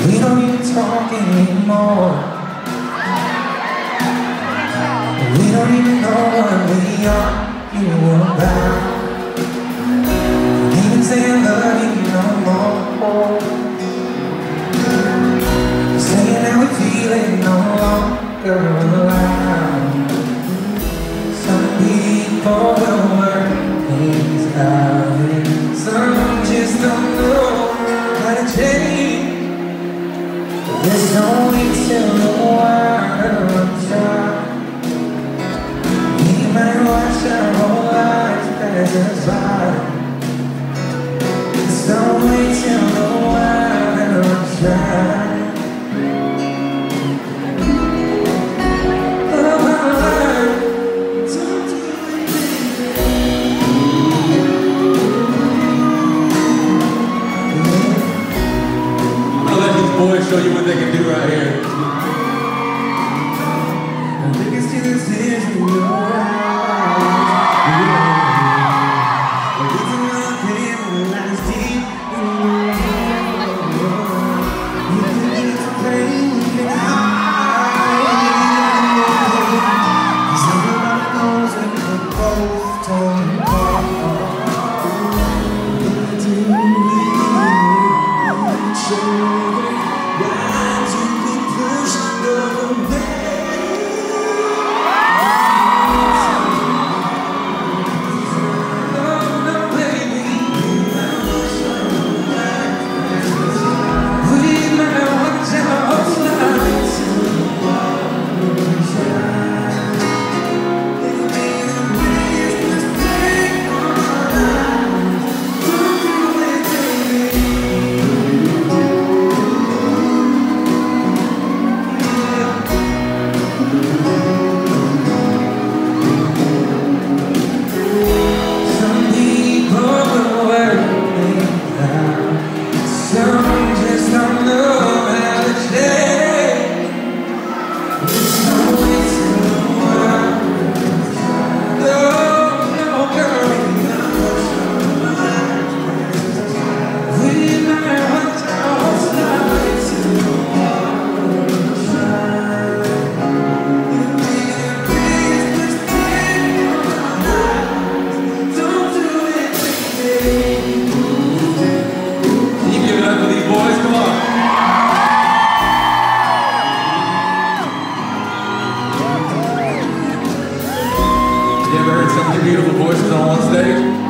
We don't even talk anymore. We don't even know what we argue about. Don't even say I love you no more. Saying how we feel it no longer allowed. Some people will work things out, and some just don't know how to change. There's no way till the water runs dry. We might watch our whole lives pass us by. There's no way till the water runs dry. Boys show you what they can do right here. The biggest tears is in your eyes. The reason I feel lies deep in your heart. You can get the pain, you can hide. 'Cause everybody knows that we're both torn apart. Do we need each other? Why do we push away? Oh no, baby, we might watch our whole lives. It'll be the biggest mistake of our lives. Don't do it, baby. Some just don't know how to change. There's no way to know. No, girl, we might want our lives to try. It'll be the biggest mistake of our lives. Don't do it, baby. Give it up for these boys, come on. You ever heard some of your beautiful voices on one stage?